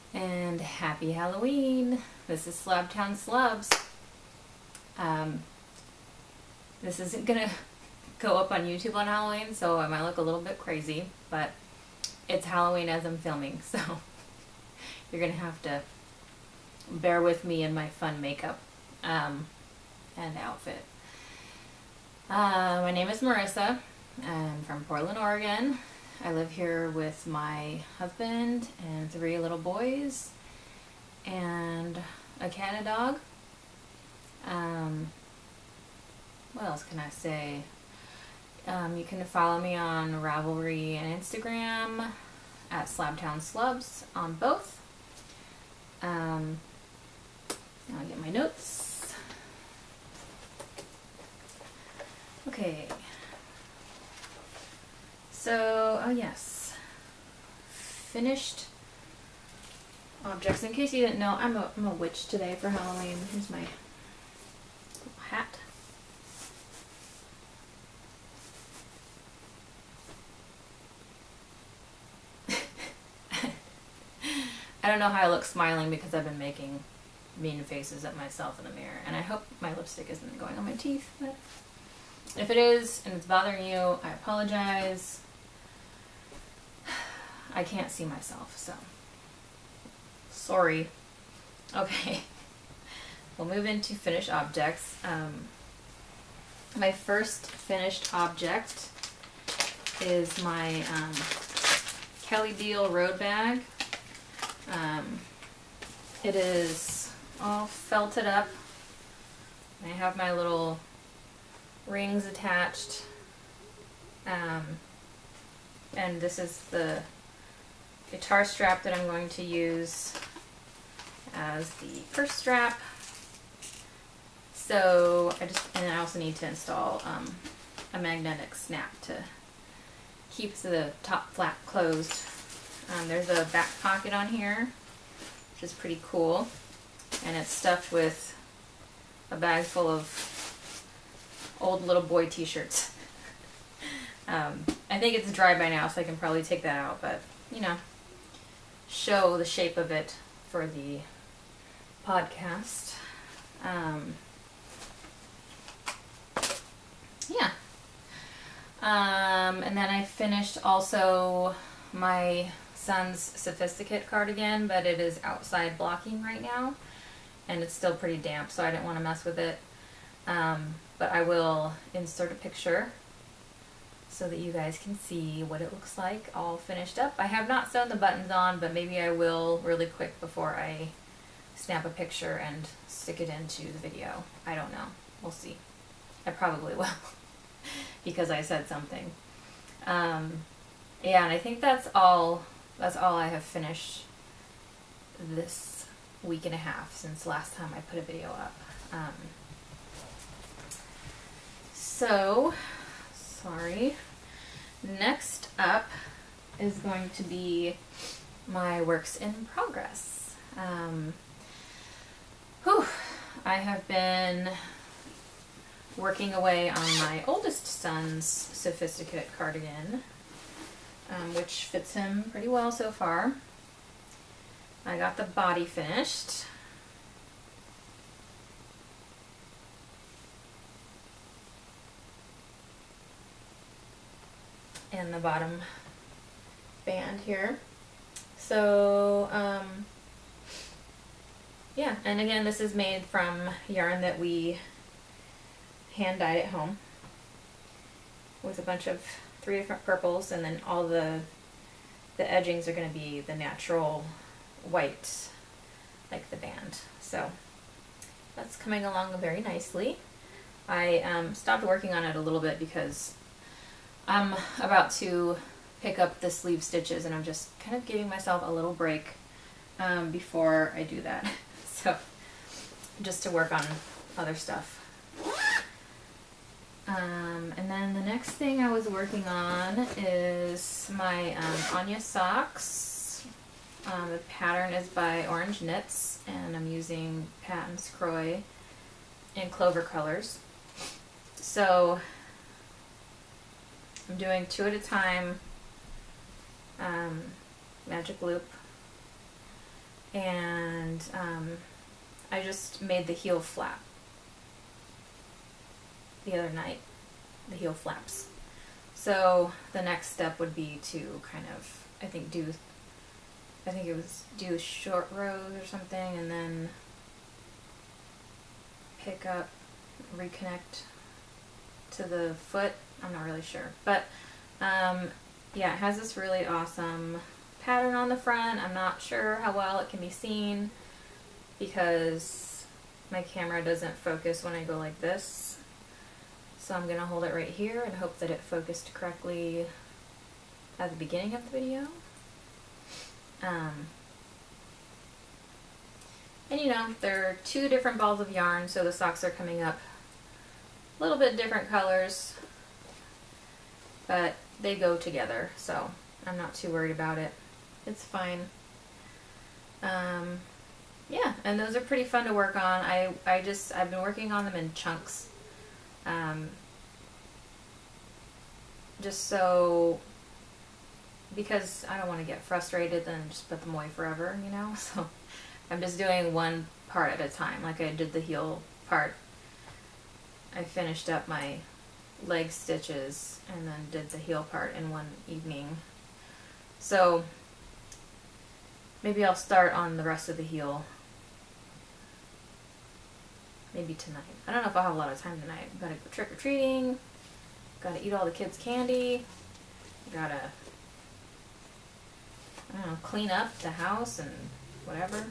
And happy Halloween! This is Slabtown Slubs. This isn't gonna go up on YouTube on Halloween, so I might look a little bit crazy, but it's Halloween as I'm filming, so you're gonna have to bear with me in my fun makeup and outfit. My name is Marissa. I'm from Portland, Oregon. I live here with my husband and 3 little boys and a cat and dog. What else can I say? You can follow me on Ravelry and Instagram at Slabtown Slubs on both. I'll get my notes. Okay. So, oh yes, finished objects. In case you didn't know, I'm a witch today for Halloween. Here's my little hat. I don't know how I look smiling because I've been making mean faces at myself in the mirror, and I hope my lipstick isn't going on my teeth, but if it is and it's bothering you, I apologize. I can't see myself, so sorry. Okay, we'll move into finished objects. My first finished object is my Kelly Deal road bag. It is all felted up. I have my little rings attached, and this is the guitar strap that I'm going to use as the purse strap. So I also need to install a magnetic snap to keep the top flap closed. There's a back pocket on here, which is pretty cool, and it's stuffed with a bag full of old little boy t-shirts. I think it's dry by now, so I can probably take that out, but you know, show the shape of it for the podcast. Yeah. And then I finished also my son's Sophisticate cardigan, but it is outside blocking right now, and it's still pretty damp, so I didn't want to mess with it. But I will insert a picture so that you guys can see what it looks like all finished up. I have not sewn the buttons on, but maybe I will really quick before I snap a picture and stick it into the video. I don't know. We'll see. I probably will because I said something. Yeah, and I think that's all I have finished this week and a half since last time I put a video up. So, sorry. Next up is going to be my works in progress. I have been working away on my oldest son's Sophisticate cardigan, which fits him pretty well so far. I got the body finished. And the bottom band here. So, yeah, and again, this is made from yarn that we hand dyed at home with a bunch of 3 different purples, and then all the edgings are going to be the natural white, like the band. So that's coming along very nicely. I stopped working on it a little bit because I'm about to pick up the sleeve stitches, and I'm just kind of giving myself a little break before I do that. So just to work on other stuff. And then the next thing I was working on is my Anya socks. The pattern is by Orange Knits, and I'm using Patons Kroy in Clover colors. So I'm doing 2 at a time, magic loop, and I just made the heel flap the other night, the heel flaps. So the next step would be to kind of, I think it was do short rows or something, and then pick up, reconnect to the foot. I'm not really sure, but yeah, it has this really awesome pattern on the front. I'm not sure how well it can be seen because my camera doesn't focus when I go like this. So I'm gonna hold it right here and hope that it focused correctly at the beginning of the video. And you know, there are 2 different balls of yarn, so the socks are coming up a little bit different colors, but they go together, so I'm not too worried about it. It's fine. Yeah, and those are pretty fun to work on. I've been working on them in chunks. Just so, because I don't want to get frustrated and just put them away forever, you know? So I'm just doing one part at a time. Like I did the heel part. I finished up my leg stitches and then did the heel part in one evening. So maybe I'll start on the rest of the heel maybe tonight. I don't know if I'll have a lot of time tonight. Gotta go trick-or-treating, gotta eat all the kids' candy, gotta, I don't know, clean up the house and whatever.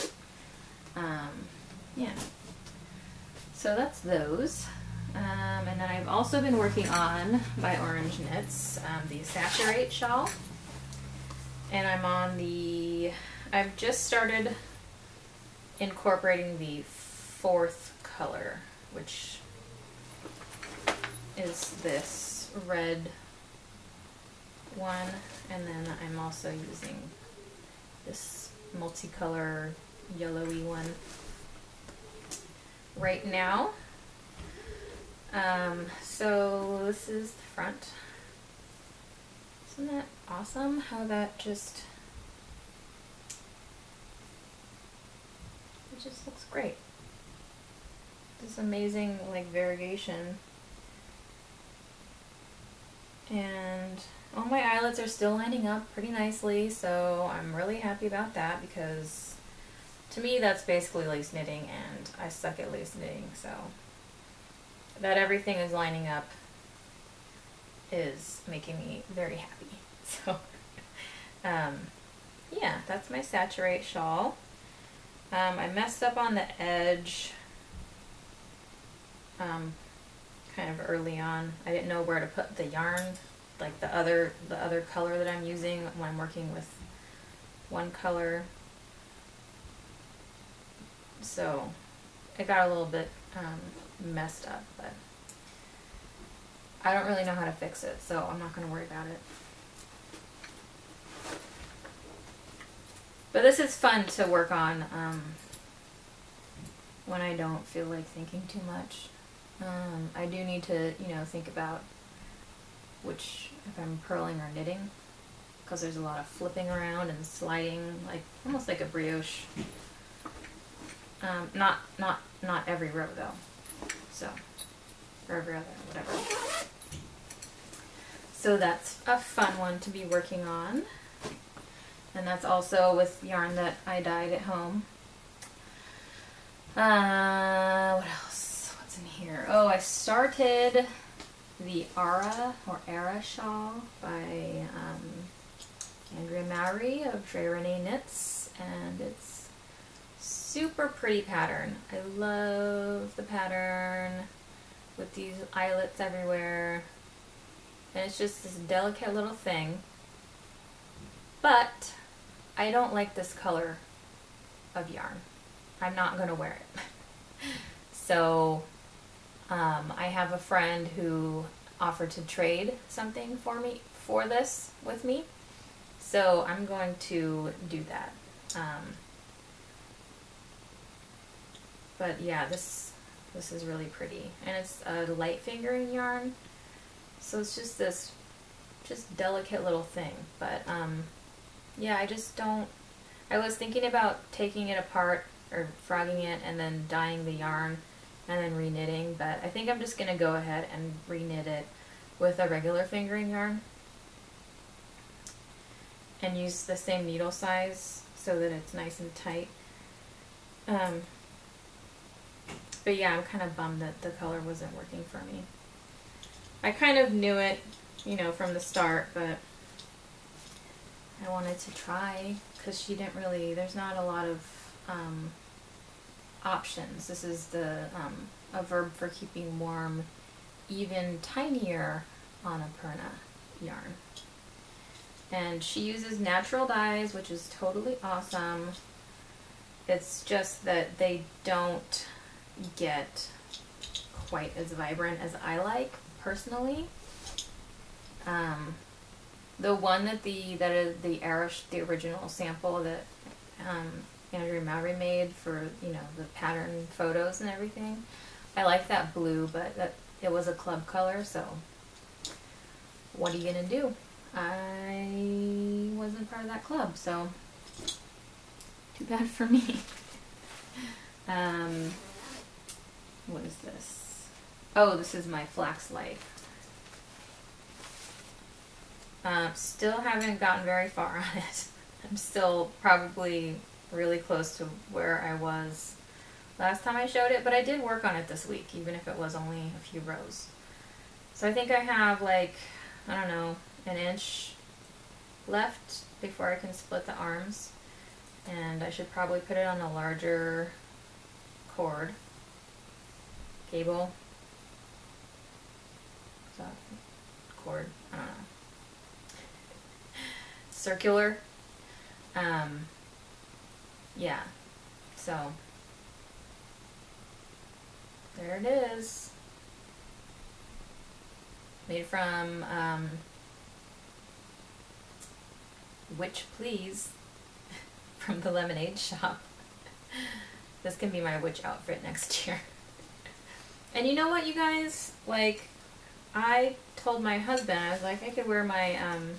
Yeah. So that's those. And then I've also been working on, by Orange Knits, the Saturate shawl. And I'm on I've just started incorporating the 4th color, which is this red one, and then I'm also using this multicolor yellowy one right now. So this is the front. Isn't that awesome how that it just looks great. This amazing like variegation. And all my eyelets are still lining up pretty nicely, so I'm really happy about that because to me that's basically lace knitting, and I suck at lace knitting, so that everything is lining up is making me very happy. So yeah, that's my Saturate shawl. I messed up on the edge kind of early on. I didn't know where to put the yarn, like the other color that I'm using when I'm working with one color. So it got a little bit messed up, but I don't really know how to fix it, so I'm not going to worry about it. But this is fun to work on when I don't feel like thinking too much. I do need to, you know, think about if I'm purling or knitting, because there's a lot of flipping around and sliding, like almost like a brioche. Not every row though, so, or every other, whatever. So that's a fun one to be working on. And that's also with yarn that I dyed at home. What else? What's in here? Oh, I started the Ara shawl by Andrea Mowry of Dre Renee Knits, and it's super pretty pattern. I love the pattern with these eyelets everywhere, and it's just this delicate little thing. But I don't like this color of yarn. I'm not going to wear it. So I have a friend who offered to trade something for this with me. So I'm going to do that. But yeah, this is really pretty. And it's a light fingering yarn. So it's just this delicate little thing. But yeah, I just don't, I was thinking about taking it apart or frogging it and then dyeing the yarn and then reknitting, but I think I'm just going to go ahead and reknit it with a regular fingering yarn and use the same needle size so that it's nice and tight. But yeah, I'm kind of bummed that the color wasn't working for me. I kind of knew it, you know, from the start, but I wanted to try because she didn't really, there's not a lot of options. This is the a verb for keeping warm, even tinier Annapurna yarn. And she uses natural dyes, which is totally awesome. It's just that they don't get quite as vibrant as I like personally. The one that is the Arish, the original sample that Andrea Mowry made for, you know, the pattern photos and everything. I like that blue, but it was a club color, so what are you gonna do? I wasn't part of that club, so too bad for me. What is this? Oh, this is my Flax Life. Still haven't gotten very far on it. I'm still probably really close to where I was last time I showed it, but I did work on it this week, even if it was only a few rows. So I think I have like, I don't know, an inch left before I can split the arms, and I should probably put it on a larger cord, cable, so cord, I don't know, circular, yeah, so there it is, made from Witch Please from the Lemonade Shop. This can be my witch outfit next year. And you know what, you guys, like, I told my husband, I was like, I could wear my,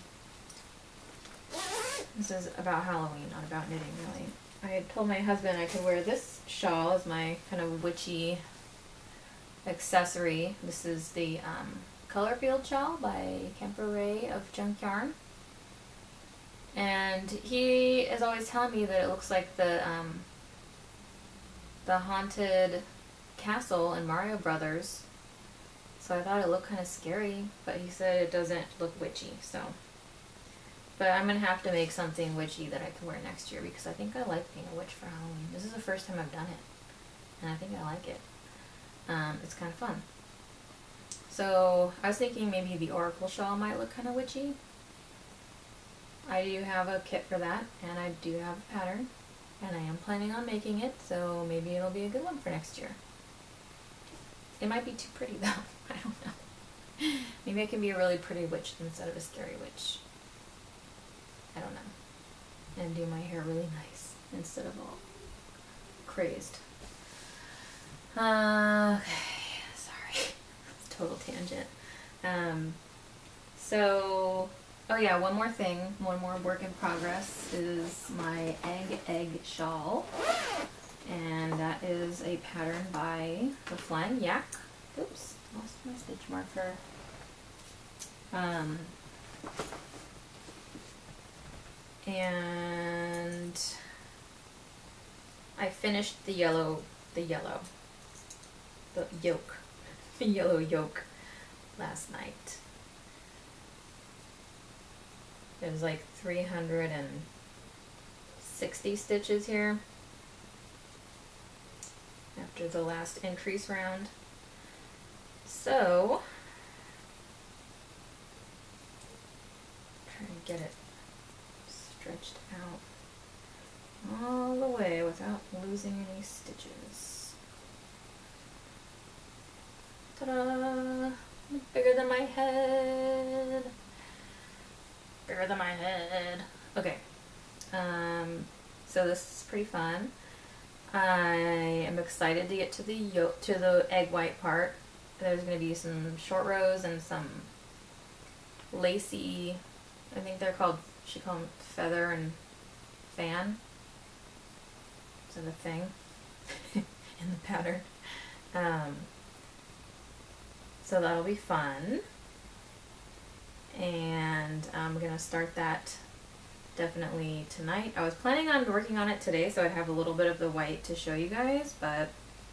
this is about Halloween, not about knitting really. I had told my husband I could wear this shawl as my kind of witchy accessory. This is the Colorfield shawl by Kemper Ray of Junk Yarn. And he is always telling me that it looks like the haunted castle in Mario Brothers. So I thought it looked kind of scary, but he said it doesn't look witchy, so. But I'm going to have to make something witchy that I can wear next year because I think I like being a witch for Halloween. This is the first time I've done it, and I think I like it. It's kind of fun. So I was thinking maybe the Oracle shawl might look kind of witchy. I do have a kit for that, and I do have a pattern, and I am planning on making it, so maybe it'll be a good one for next year. It might be too pretty though, I don't know. Maybe I can be a really pretty witch instead of a scary witch. I don't know. And do my hair really nice instead of all crazed. Okay, sorry. Total tangent. Oh yeah, one more thing, one more work in progress is my egg shawl. And that is a pattern by the Flying Yak. Oops, lost my stitch marker. And I finished the yellow yoke, the yellow yoke last night. It was like 360 stitches here after the last increase round. So, trying to get it stretched out all the way without losing any stitches. Ta-da! Bigger than my head. Bigger than my head. Okay. So this is pretty fun. I am excited to get to the egg white part. There's going to be some short rows and some lacy, I think they're called, she called them feather and fan to the thing in the pattern. So that'll be fun. And I'm gonna start that definitely tonight. I was planning on working on it today so I'd have a little bit of the white to show you guys, but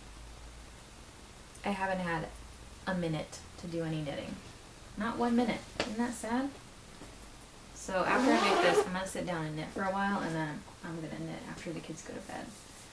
I haven't had a minute to do any knitting. Not 1 minute. Isn't that sad? So after I make this, I'm gonna sit down and knit for a while, and then I'm gonna knit after the kids go to bed.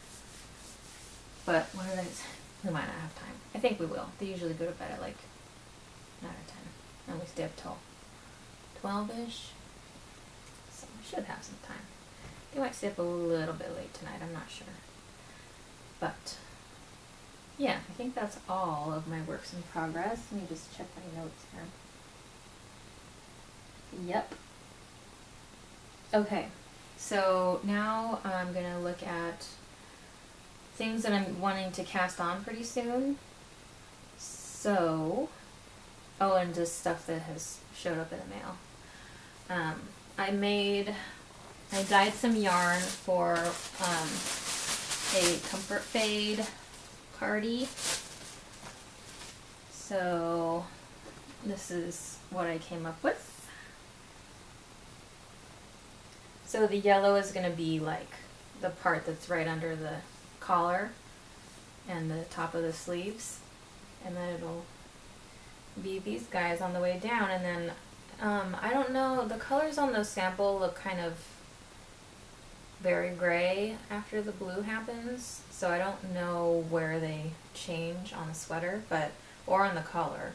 But what did I say? We might not have time. I think we will. They usually go to bed at like 9 or 10, and we stay up till 12-ish. So we should have some time. They might stay up a little bit late tonight, I'm not sure. But yeah, I think that's all of my works in progress. Let me just check my notes here. Yep. Okay, so now I'm gonna look at things that I'm wanting to cast on pretty soon. So, oh, and just stuff that has showed up in the mail. I dyed some yarn for a Comfort Fade party. So this is what I came up with. So the yellow is going to be like the part that's right under the collar and the top of the sleeves, and then it'll be these guys on the way down. And then I don't know, the colors on the sample look kind of very gray after the blue happens, so I don't know where they change on the sweater, or on the collar.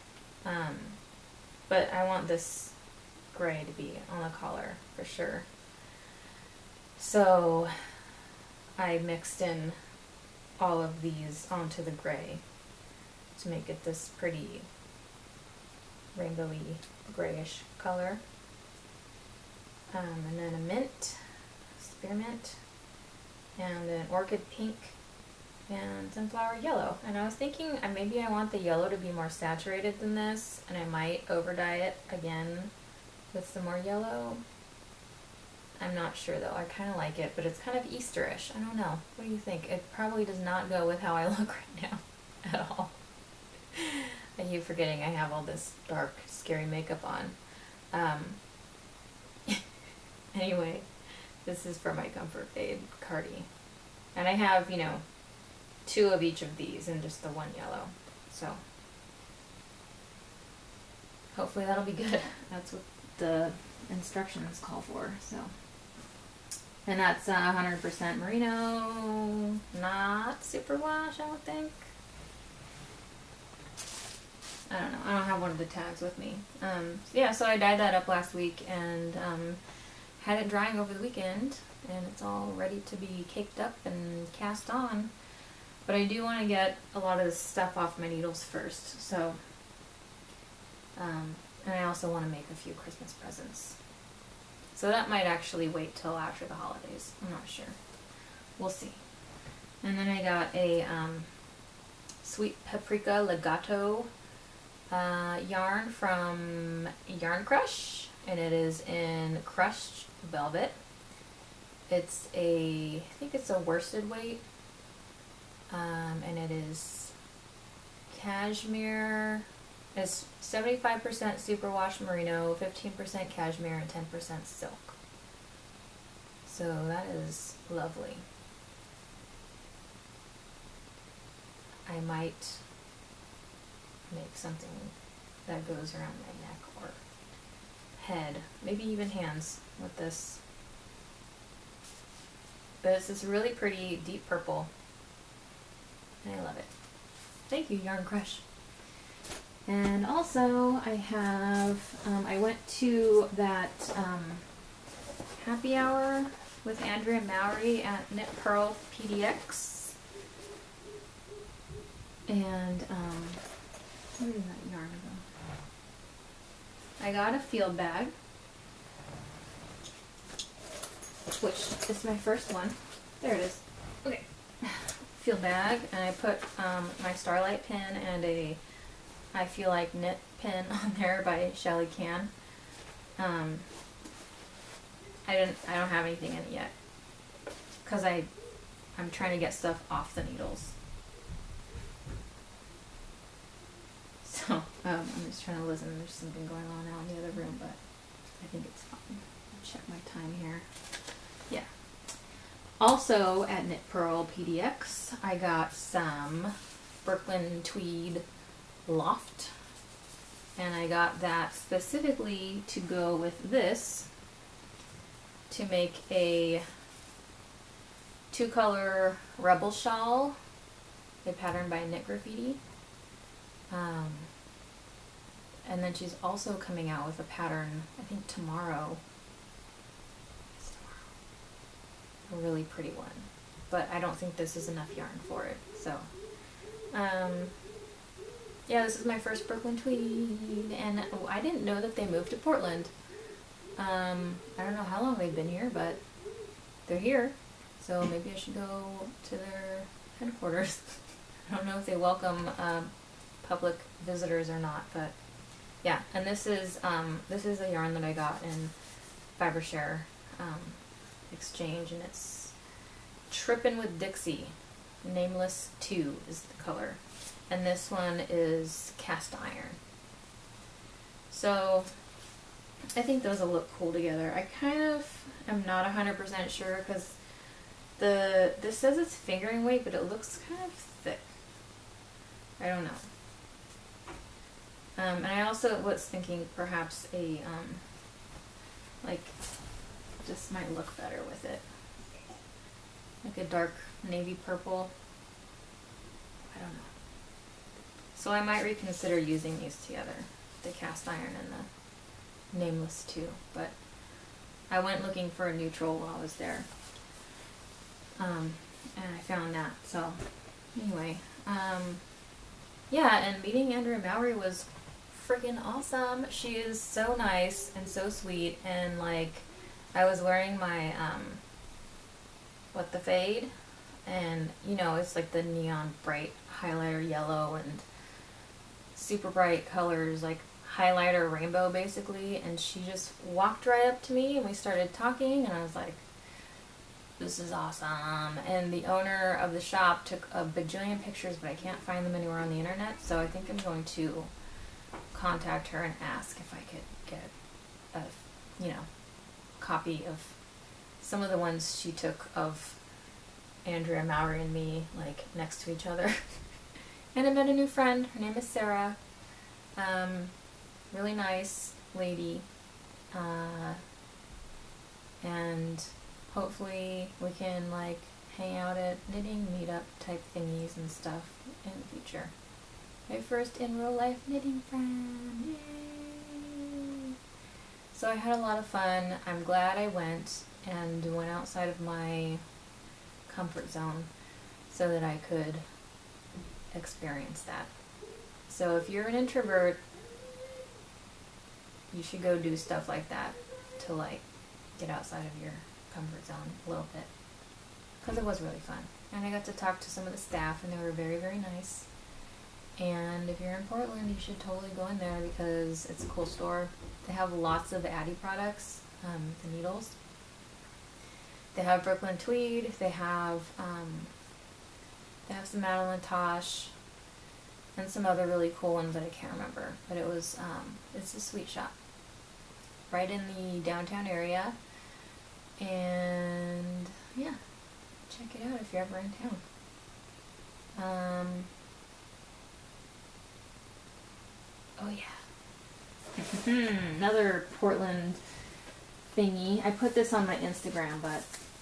But I want this gray to be on the collar for sure. So I mixed in all of these onto the gray to make it this pretty rainbowy grayish color. And then a mint, spearmint, and an orchid pink, and sunflower yellow. And I was thinking maybe I want the yellow to be more saturated than this, and I might over dye it again with some more yellow. I'm not sure though. I kind of like it, but it's kind of Easterish. I don't know. What do you think? It probably does not go with how I look right now at all. I keep forgetting I have all this dark, scary makeup on. Anyway, this is for my Comfort Fade Cardi. And I have, 2 of each of these and just the one yellow. So hopefully that'll be good. That's what the instructions call for. So, and that's 100% merino, not superwash, I would think. I don't know. I don't have one of the tags with me. Yeah, so I dyed that up last week and had it drying over the weekend, and it's all ready to be caked up and cast on. But I do want to get a lot of this stuff off my needles first. So, and I also want to make a few Christmas presents. So that might actually wait till after the holidays. I'm not sure. We'll see. And then I got a Sweet Paprika Legato yarn from Yarn Crush, and it is in crushed velvet. It's I think it's a worsted weight, and it is cashmere. It's 75% superwash merino, 15% cashmere, and 10% silk. So that is lovely. I might make something that goes around my neck or head, maybe even hands with this. But it's this really pretty deep purple, and I love it. Thank you, Yarn Crush. And also I have, I went to that happy hour with Andrea Mowry at Knit Pearl PDX. And, where did that yarn go? I got a field bag, which is my first one. There it is. Okay. Field bag, and I put my Starlight pin and a I Feel Like Knit pin on there by Shelly Can. I don't have anything in it yet, because I I'm trying to get stuff off the needles. So, I'm just trying to listen. There's something going on out in the other room, but I think it's fine. I'll check my time here. Yeah. Also at Knit Pearl PDX, I got some Brooklyn Tweed Loft. And I got that specifically to go with this to make a 2-color Rebel shawl, a pattern by Knit Graffiti. And then she's also coming out with a pattern, I think tomorrow. It's tomorrow. A really pretty one. But I don't think this is enough yarn for it. So, yeah, this is my first Brooklyn Tweed. And I didn't know that they moved to Portland. I don't know how long they've been here, but they're here. So maybe I should go to their headquarters. I don't know if they welcome public visitors or not, but yeah. And this is a yarn that I got in Fibershare exchange, and it's Trippin' with Dixie. Nameless 2 is the color, and this one is cast iron. So I think those will look cool together. I kind of am not 100% sure because this says it's fingering weight, but it looks kind of thick. I don't know. And I also was thinking perhaps a like this might look better with it, like a dark navy purple. I don't know. So I might reconsider using these together, the cast iron and the Nameless 2. But I went looking for a neutral while I was there, and I found that. So anyway, yeah, and meeting Andrea Mowry was freaking awesome. She is so nice and so sweet, and like I was wearing my the fade, and you know, it's like the neon bright highlighter yellow and super bright colors, like highlighter rainbow basically, and she just walked right up to me and we started talking, and I was like, this is awesome. And the owner of the shop took a bajillion pictures, but I can't find them anywhere on the internet, so I think I'm going to contact her and ask if I could get a, you know, copy of some of the ones she took of Andrea Mowry and me, like next to each other. And I met a new friend. Her name is Sarah. Really nice lady. And hopefully we can like hang out at knitting meetup type thingies and stuff in the future. My first in real life knitting friend. Yay! So I had a lot of fun. I'm glad I went and went outside of my comfort zone so that I could experience that. So if you're an introvert, you should go do stuff like that to like get outside of your comfort zone a little bit, because it was really fun. And I got to talk to some of the staff, and they were very, very nice. And if you're in Portland, you should totally go in there because it's a cool store. They have lots of Addi products, the needles. They have Brooklyn Tweed. They have some Madeline Tosh, and some other really cool ones that I can't remember. But it was it's a sweet shop, right in the downtown area. And yeah, check it out if you're ever in town. Oh yeah. Another Portland thingy. I put this on my Instagram, but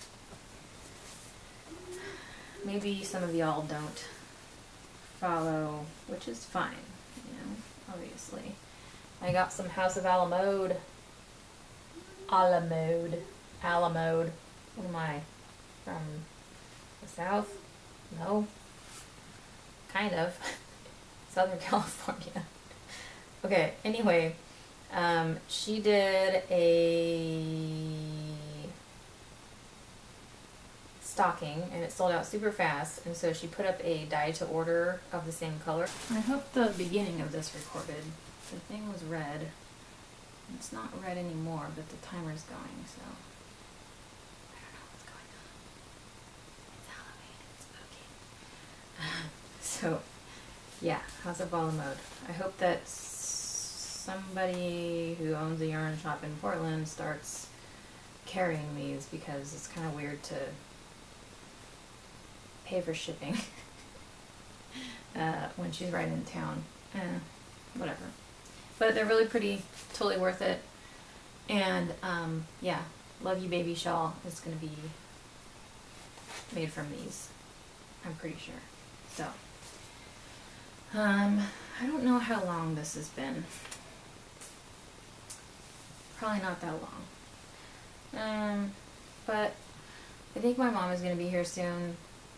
maybe some of y'all don't follow, which is fine, you know, obviously. I got some House of Alamode. Alamode. What am I? From the South? No. Kind of. Southern California. Okay, anyway, she did a stocking and it sold out super fast, and so she put up a die to order of the same color. I hope the beginning of this recorded. The thing was red. It's not red anymore, but the timer's going, so I don't know what's going on. It's Halloween. So, yeah, how's a ball mode? I hope that somebody who owns a yarn shop in Portland starts carrying these, because it's kind of weird to pay for shipping when she's right in town. Whatever. But they're really pretty, totally worth it. And yeah, Love You Baby shawl is going to be made from these, I'm pretty sure. So, I don't know how long this has been. Probably not that long. But I think my mom is going to be here soon,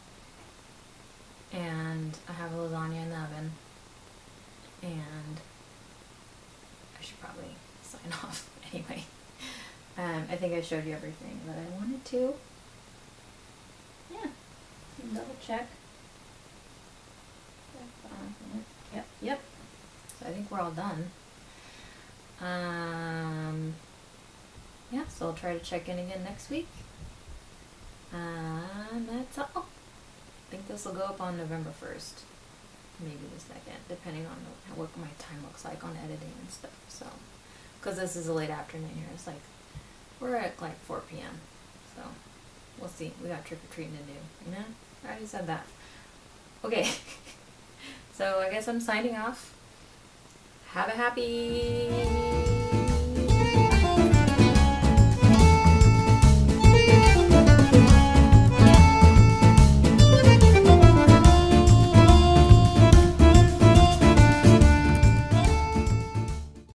and I have a lasagna in the oven, and I should probably sign off anyway. I think I showed you everything that I wanted to. Yeah, double check. Yep. So I think we're all done. Yeah, so I'll try to check in again next week. And that's all. I think this will go up on November 1st. Maybe the 2nd, depending on what my time looks like on editing and stuff. So, because this is a late afternoon here. It's like, we're at like 4 p.m. So, we'll see. We got trick-or-treating to do. You know? I already said that. Okay. So, I guess I'm signing off. Have a happy